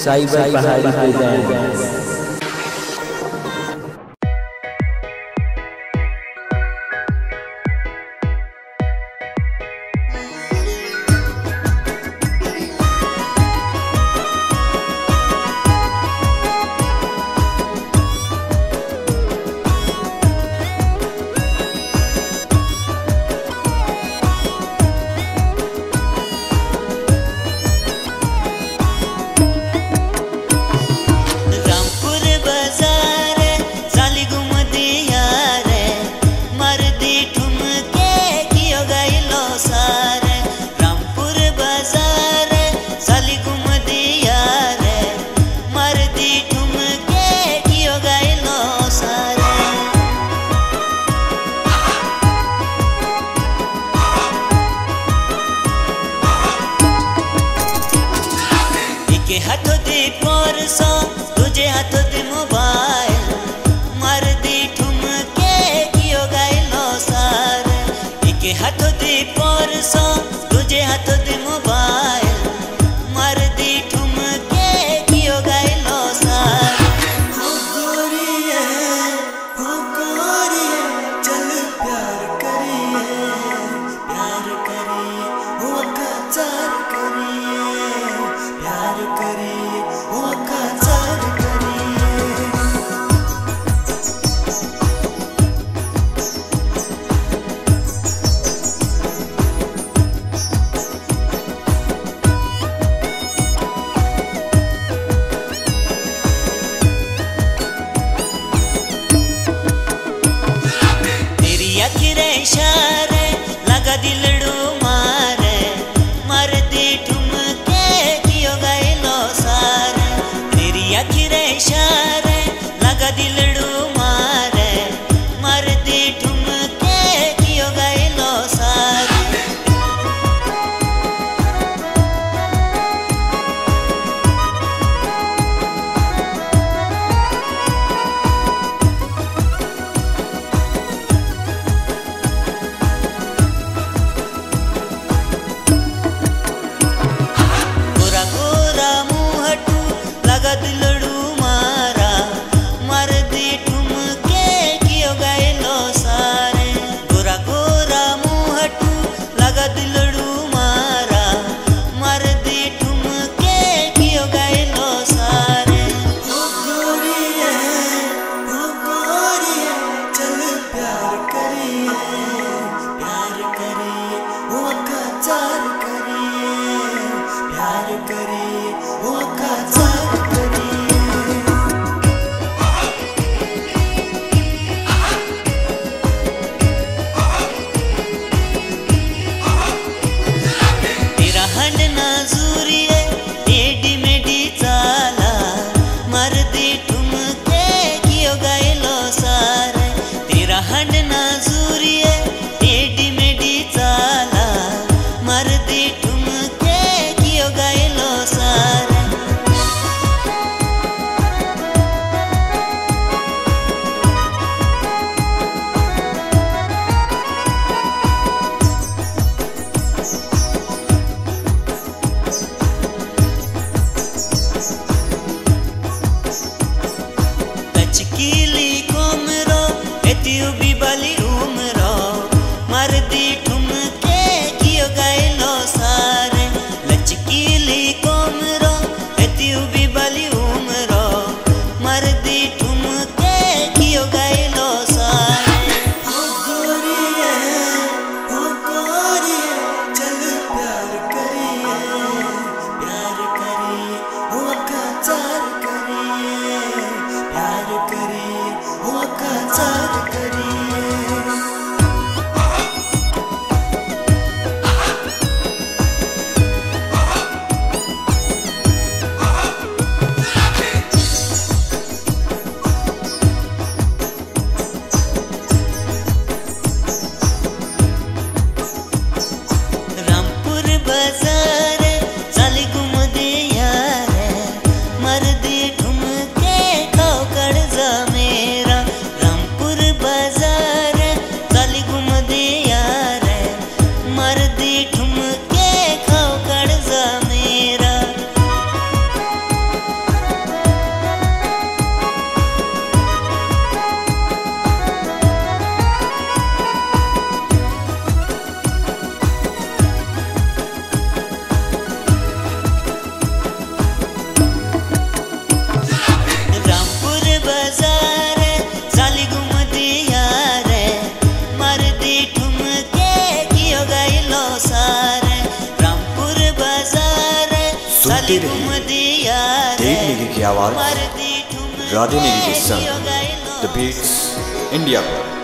साहिल पहाड़ी प्रेजेंट। रामपुर बाजारे साली घूमती यारे, मर्दी ठुमके कियो गाइलो सारे। रामपुर बाजारे साली घूमती यारे, मर्दी ठुमके कियो गाइलो सारे। एके हाथों दे परसा, तुझे हाथों दे मोबाइल, मर्दी ठुमके कियो गाइलो सारे। एके हाथों दे परसा, तुझे हाथों दे मोबाइल, मर्दी ठुमके कियो गाइलो सारे। हो गोरिये, चल प्यार करिए, हो अत्याचार करिए, प्यार करिए, हो अत्याचार करिए। तेरी अखिरे इशारे लगा दिलड़ू मारे, मर्दी ठुमके कियो गाइलो सारे। तेरी अखिरे इशारे लगा दिलड़ू मारे, मर्दी ठुमके कियो गाइलो सारे। गोरा गोरा मुहटू लगा दिलड़ू मारा, मर्दी ठुमके कियो गाइलो सारे। गोरा गोरा मुहटू लगा दिलड़ू मारा, मर्दी ठुमके कियो गाइलो सारे। हो गोरिये, चल प्यार करिए, हो अत्याचार करिए, प्यार करिए, हो अत्याचार करिए। तेरा हंड नाजूरी है, टेढ़ी मेढ़ी चाला, मर्दी ठुमके कियो गाइलो सारे। तेरा हंड नाजूरी है, टेढ़ी मेढ़ी चाला, मर्दी ठुमके कियो गाइलो सारे। सुनते रहिए देव नेगी की आवाज, राधे नेगी के संग द बीट्स इंडिया पर।